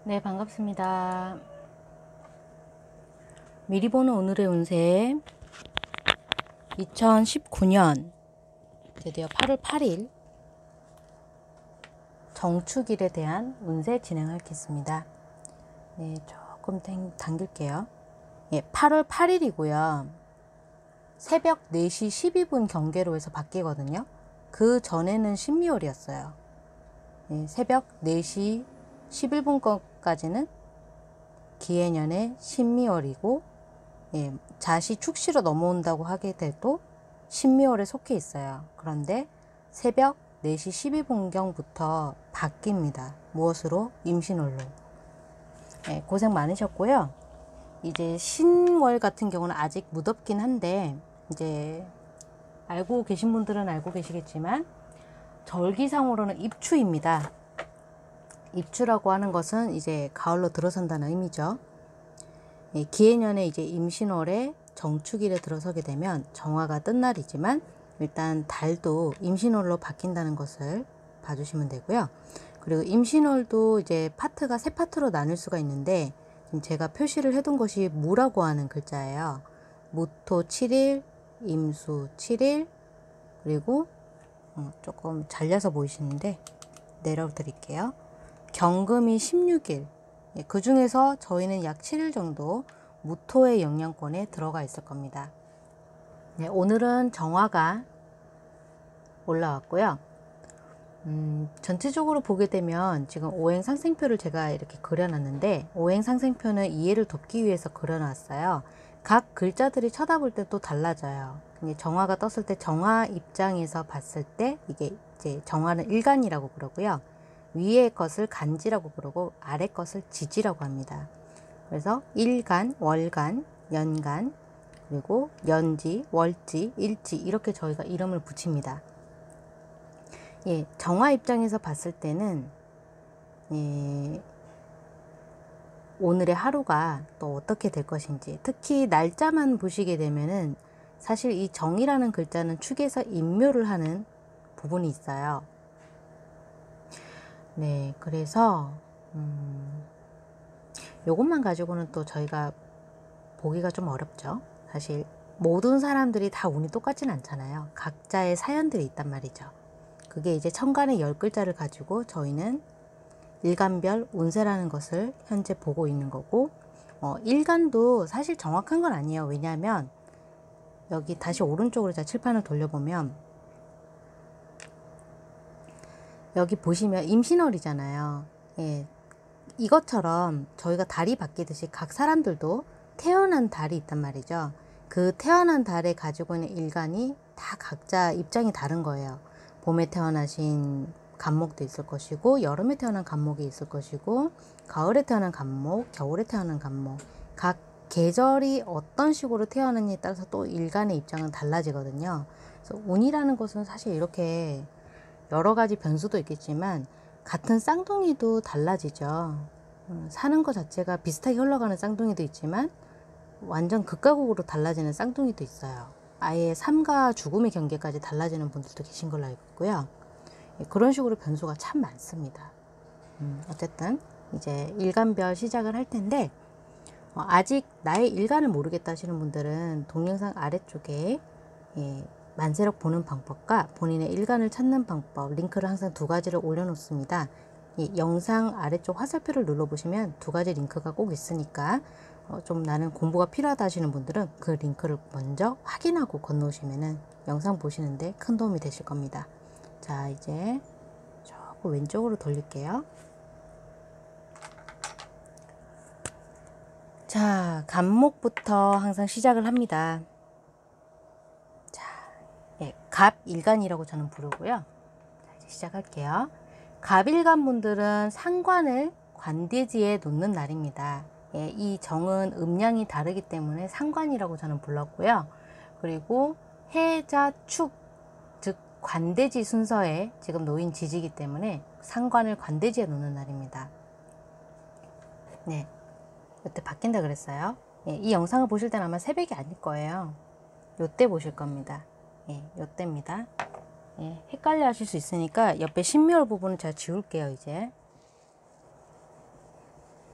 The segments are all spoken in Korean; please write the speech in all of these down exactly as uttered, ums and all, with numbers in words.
네, 반갑습니다. 미리 보는 오늘의 운세 이천십구 년 드디어 팔월 팔일 정축일에 대한 운세 진행하겠습니다. 네, 조금 당길게요. 예, 팔월 팔일이고요. 새벽 네 시 십이 분 경계로 해서 바뀌거든요. 그 전에는 신미월이었어요. 예, 새벽 네 시 십일 분까지는 기해년의 신미월이고, 예, 자시 축시로 넘어온다고 하게 돼도 신미월에 속해 있어요. 그런데 새벽 네 시 십이 분경부터 바뀝니다. 무엇으로? 임신월로. 예, 고생 많으셨고요. 이제 신월 같은 경우는 아직 무덥긴 한데, 이제 알고 계신 분들은 알고 계시겠지만 절기상으로는 입추입니다. 입추라고 하는 것은 이제 가을로 들어선다는 의미죠. 예, 기해년에 이제 임신월에 정축일에 들어서게 되면 정화가 뜬 날이지만 일단 달도 임신월로 바뀐다는 것을 봐주시면 되고요. 그리고 임신월도 이제 파트가 세 파트로 나눌 수가 있는데, 지금 제가 표시를 해둔 것이 무라고 하는 글자예요. 무토 칠 일, 임수 칠 일, 그리고 어, 조금 잘려서 보이시는데 내려 드릴게요. 경금이 십육 일. 예, 그 중에서 저희는 약 칠 일 정도 무토의 영향권에 들어가 있을 겁니다. 네, 오늘은 정화가 올라왔고요. 음, 전체적으로 보게 되면 지금 오행 상생표를 제가 이렇게 그려놨는데, 오행 상생표는 이해를 돕기 위해서 그려놨어요. 각 글자들이 쳐다볼 때 또 달라져요. 정화가 떴을 때 정화 입장에서 봤을 때 이게 이제 정화는 일간이라고 그러고요. 위의 것을 간지라고 그러고 아래 것을 지지라고 합니다. 그래서 일간, 월간, 연간, 그리고 연지, 월지, 일지 이렇게 저희가 이름을 붙입니다. 예, 정화 입장에서 봤을 때는 예, 오늘의 하루가 또 어떻게 될 것인지, 특히 날짜만 보시게 되면은 사실 이 정이라는 글자는 축에서 인묘를 하는 부분이 있어요. 네, 그래서 음, 요것만 가지고는 또 저희가 보기가 좀 어렵죠. 사실 모든 사람들이 다 운이 똑같진 않잖아요. 각자의 사연들이 있단 말이죠. 그게 이제 천간의 열 글자를 가지고 저희는 일간별 운세라는 것을 현재 보고 있는 거고, 어, 일간도 사실 정확한 건 아니에요. 왜냐하면 여기 다시 오른쪽으로 제가 칠판을 돌려보면 여기 보시면 임신월이잖아요. 예, 이것처럼 저희가 달이 바뀌듯이 각 사람들도 태어난 달이 있단 말이죠. 그 태어난 달에 가지고 있는 일간이 다 각자 입장이 다른 거예요. 봄에 태어나신 간목도 있을 것이고, 여름에 태어난 간목이 있을 것이고, 가을에 태어난 간목, 겨울에 태어난 간목, 각 계절이 어떤 식으로 태어났냐에 따라서 또 일간의 입장은 달라지거든요. 그래서 운이라는 것은 사실 이렇게 여러 가지 변수도 있겠지만 같은 쌍둥이도 달라지죠. 사는 것 자체가 비슷하게 흘러가는 쌍둥이도 있지만 완전 극과 극으로 달라지는 쌍둥이도 있어요. 아예 삶과 죽음의 경계까지 달라지는 분들도 계신 걸로 알고 있고요. 그런 식으로 변수가 참 많습니다. 음, 어쨌든 이제 일간별 시작을 할 텐데, 어, 아직 나의 일간을 모르겠다 하시는 분들은 동영상 아래쪽에 예, 만세력 보는 방법과 본인의 일간을 찾는 방법 링크를 항상 두 가지를 올려놓습니다. 이 영상 아래쪽 화살표를 눌러보시면 두 가지 링크가 꼭 있으니까 어, 좀 나는 공부가 필요하다 하시는 분들은 그 링크를 먼저 확인하고 건너오시면 영상 보시는데 큰 도움이 되실 겁니다. 자, 이제 조금 왼쪽으로 돌릴게요. 자, 간목부터 항상 시작을 합니다. 자, 예, 갑일간이라고 저는 부르고요. 자, 이제 시작할게요. 갑일간 분들은 상관을 관대지에 놓는 날입니다. 예, 이 정은 음양이 다르기 때문에 상관이라고 저는 불렀고요. 그리고 해자 축, 즉 관대지 순서에 지금 놓인 지지이기 때문에 상관을 관대지에 놓는 날입니다. 네, 이때 바뀐다 그랬어요. 예, 이 영상을 보실 때는 아마 새벽이 아닐 거예요. 요때 보실 겁니다. 예, 요때입니다. 예, 헷갈려 하실 수 있으니까 옆에 신묘월 부분은 제가 지울게요. 이제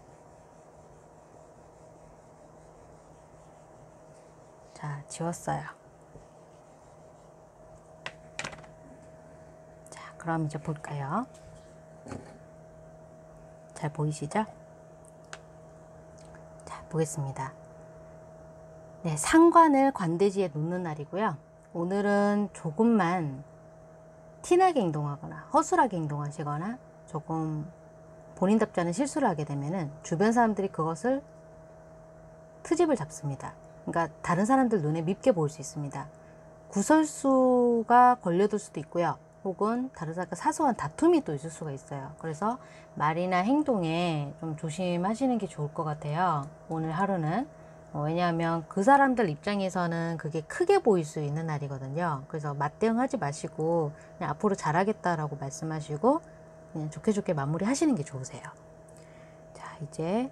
자, 지웠어요. 자, 그럼 이제 볼까요? 잘 보이시죠? 자, 보겠습니다. 네, 상관을 관대지에 놓는 날이고요. 오늘은 조금만 티나게 행동하거나 허술하게 행동하시거나 조금 본인답지 않은 실수를 하게 되면은 주변 사람들이 그것을 트집을 잡습니다. 그러니까 다른 사람들 눈에 밉게 보일 수 있습니다. 구설수가 걸려들 수도 있고요. 혹은 다른 사람과 사소한 다툼이 또 있을 수가 있어요. 그래서 말이나 행동에 좀 조심하시는 게 좋을 것 같아요. 오늘 하루는. 어, 왜냐하면 그 사람들 입장에서는 그게 크게 보일 수 있는 날이거든요. 그래서 맞대응하지 마시고 그냥 앞으로 잘하겠다라고 말씀하시고 그냥 좋게 좋게 마무리 하시는 게 좋으세요. 자, 이제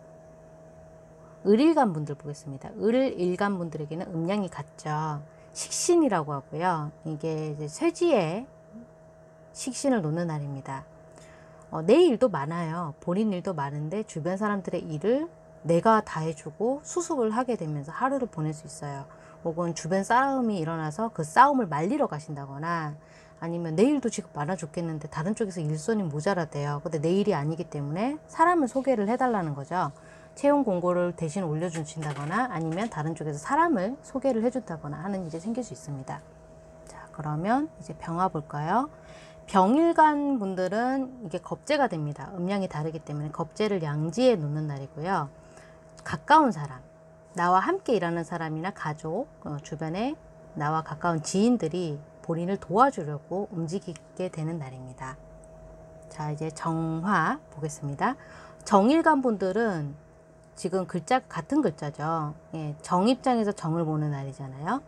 을일간 분들 보겠습니다. 을일간 분들에게는 음양이 같죠. 식신이라고 하고요. 이게 이제 쇠지에 식신을 놓는 날입니다. 어, 내 일도 많아요. 본인 일도 많은데 주변 사람들의 일을 내가 다 해주고 수습을 하게 되면서 하루를 보낼 수 있어요. 혹은 주변 싸움이 일어나서 그 싸움을 말리러 가신다거나 아니면 내 일도 지금 많아 죽겠는데 다른 쪽에서 일손이 모자라대요. 근데 내 일이 아니기 때문에 사람을 소개를 해달라는 거죠. 채용 공고를 대신 올려주신다거나 아니면 다른 쪽에서 사람을 소개를 해준다거나 하는 일이 생길 수 있습니다. 자, 그러면 이제 병화 볼까요? 병일간 분들은 이게 겁재가 됩니다. 음양이 다르기 때문에 겁재를 양지에 놓는 날이고요. 가까운 사람, 나와 함께 일하는 사람이나 가족, 어, 주변에 나와 가까운 지인들이 본인을 도와주려고 움직이게 되는 날입니다. 자, 이제 정화 보겠습니다. 정일간 분들은 지금 글자 같은 글자죠. 예, 정 입장에서 정을 보는 날이잖아요.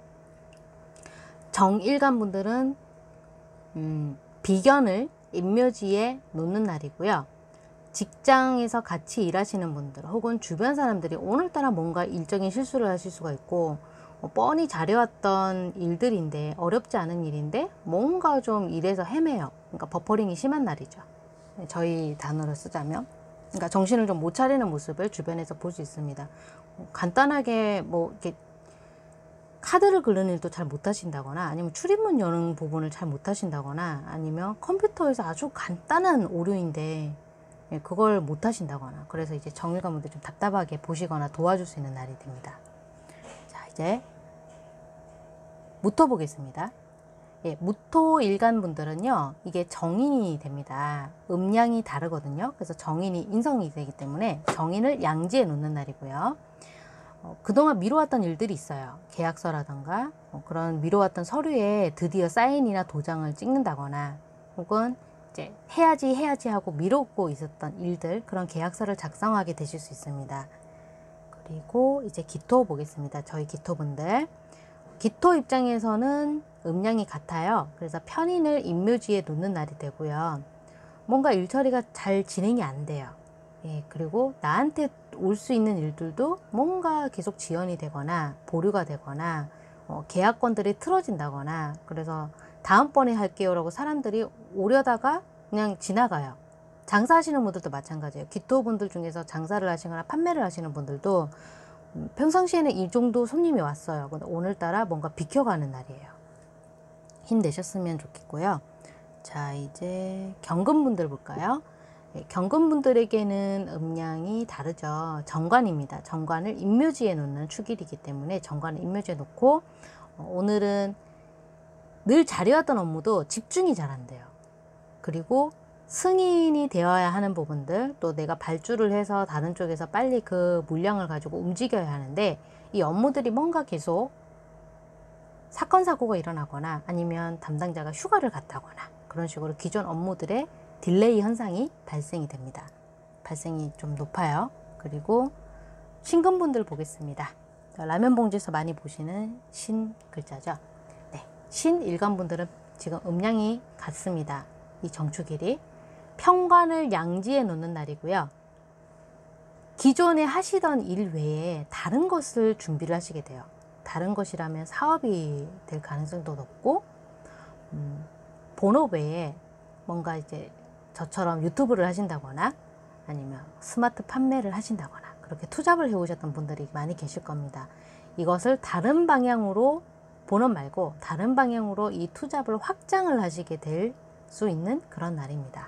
정일간 분들은 음, 비견을 인묘지에 놓는 날이고요. 직장에서 같이 일하시는 분들 혹은 주변 사람들이 오늘따라 뭔가 일적인 실수를 하실 수가 있고 어, 뻔히 잘해왔던 일들인데 어렵지 않은 일인데 뭔가 좀 일에서 헤매요. 그러니까 버퍼링이 심한 날이죠. 저희 단어를 쓰자면 그러니까 정신을 좀 못 차리는 모습을 주변에서 볼 수 있습니다. 간단하게 뭐 이렇게 카드를 긁는 일도 잘 못하신다거나 아니면 출입문 여는 부분을 잘 못하신다거나 아니면 컴퓨터에서 아주 간단한 오류인데 그걸 못하신다거나 그래서 이제 정일관 분들 좀 답답하게 보시거나 도와줄 수 있는 날이 됩니다. 자, 이제 무토 보겠습니다. 예, 무토 일간 분들은요 이게 정인이 됩니다. 음양이 다르거든요. 그래서 정인이 인성이 되기 때문에 정인을 양지에 놓는 날이고요. 어, 그동안 미뤄왔던 일들이 있어요. 계약서라던가 어, 그런 미뤄왔던 서류에 드디어 사인이나 도장을 찍는다거나 혹은 이제 해야지 해야지 하고 미루고 있었던 일들 그런 계약서를 작성하게 되실 수 있습니다. 그리고 이제 기토 보겠습니다. 저희 기토분들 기토 입장에서는 음양이 같아요. 그래서 편인을 인묘지에 놓는 날이 되고요. 뭔가 일처리가 잘 진행이 안 돼요. 예, 그리고 나한테 올 수 있는 일들도 뭔가 계속 지연이 되거나 보류가 되거나 어, 계약건들이 틀어진다거나 그래서 다음번에 할게요 라고 사람들이 오려다가 그냥 지나가요. 장사하시는 분들도 마찬가지예요. 기토분들 중에서 장사를 하시거나 판매를 하시는 분들도 음, 평상시에는 이 정도 손님이 왔어요. 근데 오늘따라 뭔가 비켜가는 날이에요. 힘내셨으면 좋겠고요. 자, 이제 경금분들 볼까요? 네, 경금분들에게는 음양이 다르죠. 정관입니다. 정관을 인묘지에 놓는 축일이기 때문에 정관을 인묘지에 놓고 어, 오늘은 늘 잘해왔던 업무도 집중이 잘 안 돼요. 그리고 승인이 되어야 하는 부분들 또 내가 발주를 해서 다른 쪽에서 빨리 그 물량을 가지고 움직여야 하는데 이 업무들이 뭔가 계속 사건 사고가 일어나거나 아니면 담당자가 휴가를 갔다거나 그런 식으로 기존 업무들의 딜레이 현상이 발생이 됩니다. 발생이 좀 높아요. 그리고 신금분들 보겠습니다. 라면 봉지에서 많이 보시는 신 글자죠. 네, 신 일간분들은 지금 음양이 같습니다. 이 정축일이 평관을 양지에 놓는 날이고요. 기존에 하시던 일 외에 다른 것을 준비를 하시게 돼요. 다른 것이라면 사업이 될 가능성도 높고 음, 본업 외에 뭔가 이제 저처럼 유튜브를 하신다거나 아니면 스마트 판매를 하신다거나 그렇게 투잡을 해오셨던 분들이 많이 계실 겁니다. 이것을 다른 방향으로 본업 말고 다른 방향으로 이 투잡을 확장을 하시게 될 수 있는 그런 날입니다.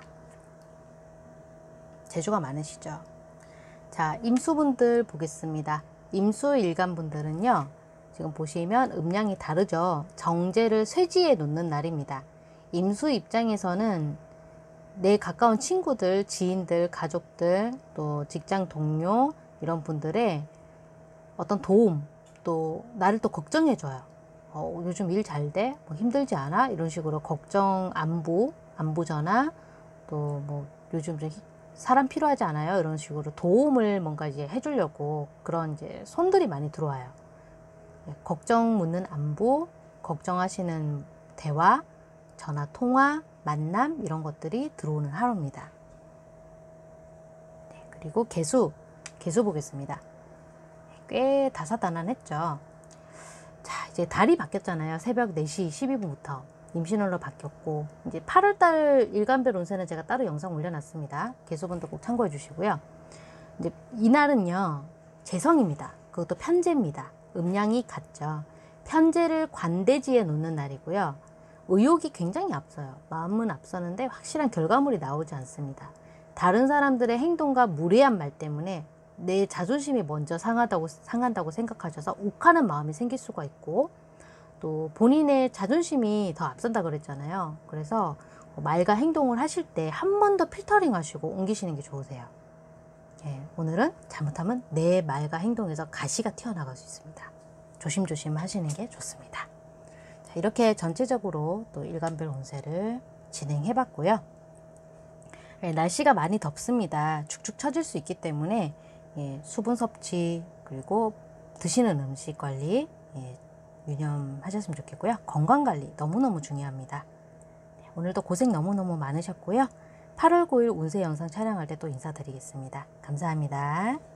재주가 많으시죠? 자, 임수분들 보겠습니다. 임수 일간분들은요, 지금 보시면 음량이 다르죠? 정제를 쇠지에 놓는 날입니다. 임수 입장에서는 내 가까운 친구들, 지인들, 가족들, 또 직장 동료 이런 분들의 어떤 도움, 또 나를 또 걱정해줘요. 어, 요즘 일 잘 돼? 뭐 힘들지 않아? 이런 식으로 걱정, 안부, 안부 전화, 또 뭐 요즘 좀 사람 필요하지 않아요? 이런 식으로 도움을 뭔가 이제 해주려고 그런 이제 손들이 많이 들어와요. 걱정 묻는 안부, 걱정하시는 대화, 전화 통화, 만남 이런 것들이 들어오는 하루입니다. 네, 그리고 개수, 개수 보겠습니다. 꽤 다사다난했죠. 자, 이제 달이 바뀌었잖아요. 새벽 네 시 이십이 분부터 임신월로 바뀌었고, 이제 팔월달 일간별 운세는 제가 따로 영상 올려놨습니다. 개수분도 꼭 참고해 주시고요. 이제 이날은요, 재성입니다. 그것도 편제입니다. 음량이 같죠. 편제를 관대지에 놓는 날이고요. 의욕이 굉장히 앞서요. 마음은 앞서는데 확실한 결과물이 나오지 않습니다. 다른 사람들의 행동과 무례한 말 때문에 내 자존심이 먼저 상하다고, 상한다고 생각하셔서 욱하는 마음이 생길 수가 있고, 또 본인의 자존심이 더 앞선다 그랬잖아요. 그래서 말과 행동을 하실 때 한 번 더 필터링 하시고 옮기시는 게 좋으세요. 예, 오늘은 잘못하면 내 말과 행동에서 가시가 튀어나갈 수 있습니다. 조심조심 하시는 게 좋습니다. 자, 이렇게 전체적으로 또 일간별 운세를 진행해 봤고요. 예, 날씨가 많이 덥습니다. 축축 처질 수 있기 때문에 예, 수분 섭취, 그리고 드시는 음식 관리 예, 유념하셨으면 좋겠고요. 건강관리 너무너무 중요합니다. 네, 오늘도 고생 너무너무 많으셨고요. 팔월 구일 운세 영상 촬영할 때 또 인사드리겠습니다. 감사합니다.